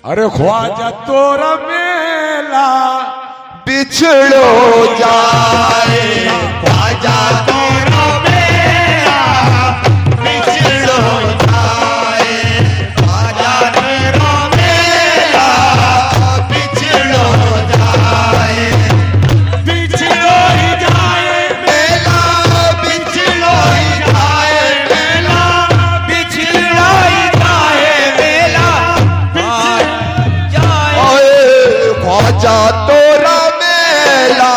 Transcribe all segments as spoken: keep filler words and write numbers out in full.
अरे ख्वाजा तोरा मेला बिछड़ो जाए, ख्वाजा तोरा मेला बिछड़ो जाए, ख्वाजा तोरा मेला बिछड़ो जाए, बिछड़ो ही जाए मेला, बिछड़ो ही जाए मेला, बिछड़ो ही जाए मेला, बिछड़ जाए ख्वाजा तोरा मेला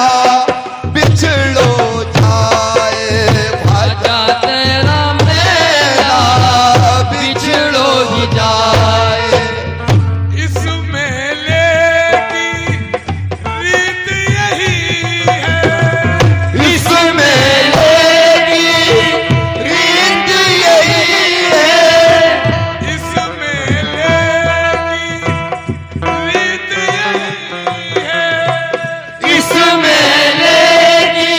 बिछड़ो जाए, ख्वाजा तेरा मेला बिछड़ो ही जाए। इस मेले की रीत यही है, इस मेले की रीत यही है, इस मेले की रीत यही है, इस मेले की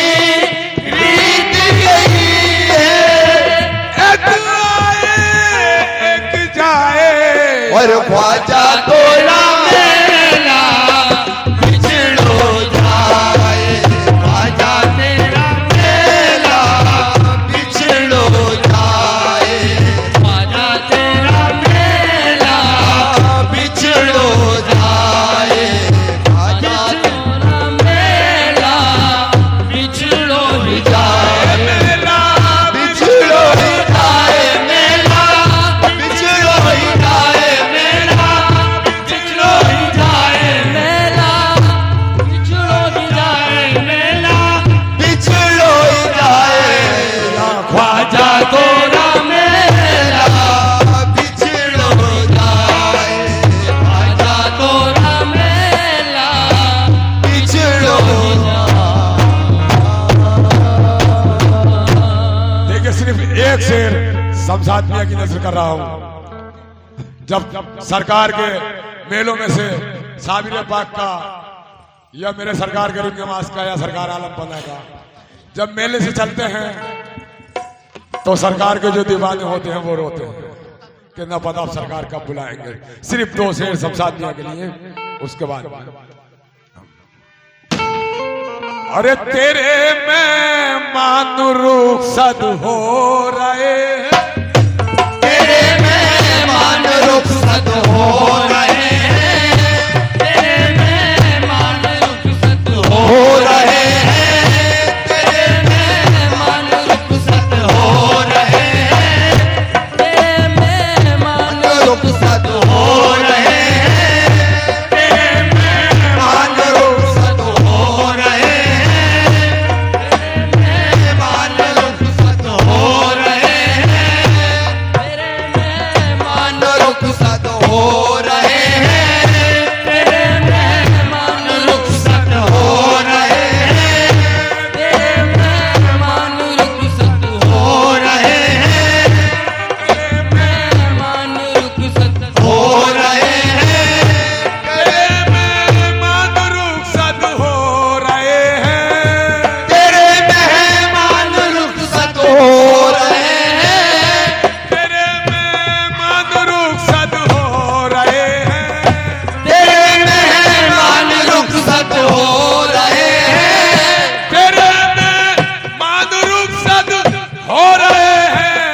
रीत यही है, एक आए एक जाए, और ख्वाजा तोरा मेला बिछड़ो जाए, ख्वाजा तेरा मेला बिछड़ो जाए, ख्वाजा तेरा मेला बिछड़ो जाए, ख्वाजा तेरा मेला बिछड़ो ही जाए, मेला बिछड़ो ही जाए मेला, बिछड़ो ही जाए मेला, बिछड़ो ही जाए मेला, बिछड़ो ही जाए मेला, बिछड़ो ही जाए ख्वाजा तोरा मेला बिछड़ो जाए, ख्वाजा तोरा मेला बिछड़ो देखिए सिर्फ एक शेर शमशाद मियां की नजर कर रहा हूं। जब सरकार के मेलों में से साबिर पाक का या मेरे सरकार गरीब नवाज का या सरकार आलम पना का जब मेले से चलते हैं तो सरकार के जो दीवाने होते हैं वो रोते हैं कि ना पता अब सरकार कब बुलाएंगे। सिर्फ दो शेर शमशाद मियां के लिए, उसके बाद अरे तेरे में मान रुखसत हो रहे हैं, तेरे मेहमान रुखसत हो रहे हैं, तेरे मेहमान रुखसत हो रहे हैं, तेरे मेहमान रुखसत हो रहे हैं, तेरे मेहमान रुखसत हो रहे हैं, तेरे मेहमान रुखसत हो रहे हैं, तेरे मेहमान रुखसत हो रहे हैं, तेरे मेहमान रुखसत हो रहे हैं, तेरे मेहमान रुखसत हो रहे हैं, तेरे मेहमान रुखसत हो रहे हैं, तेरे मेहमान रुखसत हो रहे हैं, तेरे मेहमान रुखसत हो रहे हैं, तेरे मेहमान रुखसत हो रहे हैं, तेरे मेहमान रुखसत हो रहे हैं, तेरे मेहमान रुखसत हो रहे हैं, तेरे मेहमान रुखसत हो रहे हैं।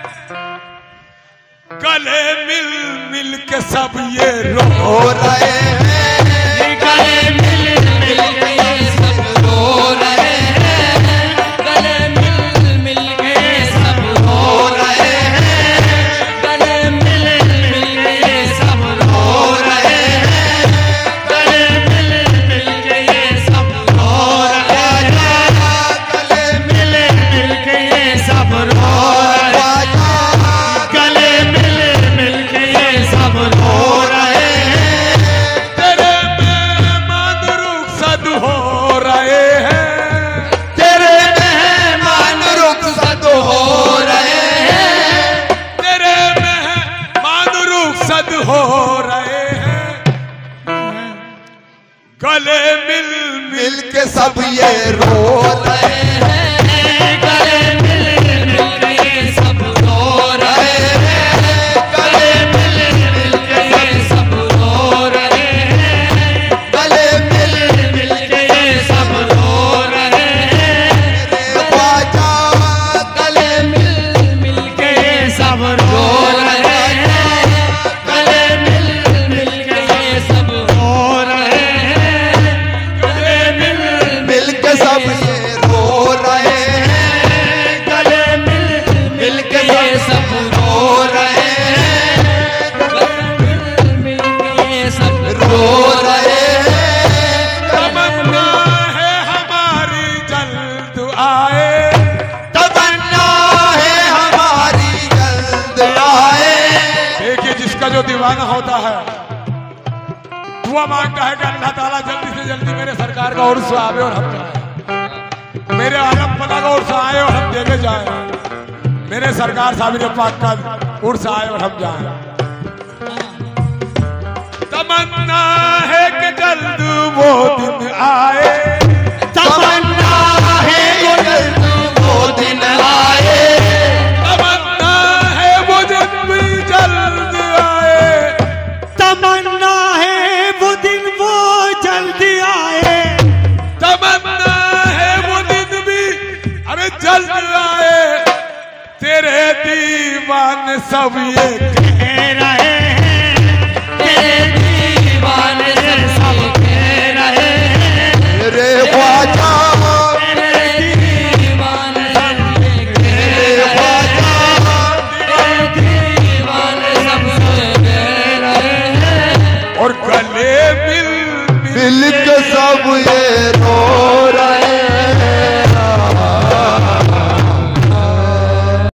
गले मिल मिल के सब ये रो हो रहे हैं, गले मिल मिल के ये सब रो रहे हैं, गले मिल मिल के ये सब रो रहे हैं, गले मिल मिल के ये सब रो रहे हैं, गले मिल मिल के ये सब रो रहे हैं, गले मिल मिल के ये सब रो रहे हैं, गले मिल मिल के ये सब रो रहे हैं, तेरे मेहमान रुखसत हो रहे हैं, तेरे मेहमान रुखसत हो रहे हैं, तेरे मेहमान रुखसत हो रहे हैं। गले मिल मिल मिल के सब ये रो रहे हैं, गले मिल मिल के ये सब रो रहे हैं, गले मिल मिल के ये सब रो दीवाना होता है, दुआ मांगता है कि अल्लाह ताला जल्दी से जल्दी मेरे सरकार का उर्स आवे और हम जाए, मेरे आलम पना का उर्स आए और हम देखे जाए, मेरे सरकार साबिर पाक का उर्स आए और हम जाए। तमन्ना है कि जल्द वो दिन आए, तमन्ना है वो जल्द वो दिन आए, तमन्ना है वो दिन भी जल्द आए, तमन्ना है वो दिन वो जल्द आए, तमन्ना है वो दिन भी अरे जल्द आए, तेरे दीवान सब ये कह रहे